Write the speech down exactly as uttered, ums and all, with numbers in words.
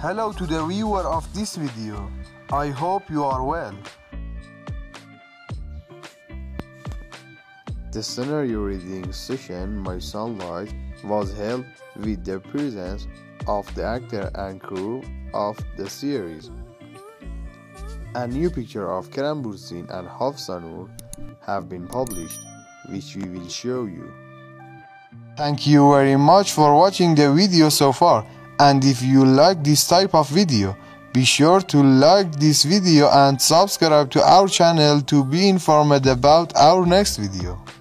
Hello to the viewer of this video. I hope you are well. The scenario reading session, My Sunlight, was held with the presence of the actor and crew of the series. A new picture of Kerem Kind and Hafsanur have been published, which we will show you. Thank you very much for watching the video so far, and if you like this type of video, be sure to like this video and subscribe to our channel to be informed about our next video.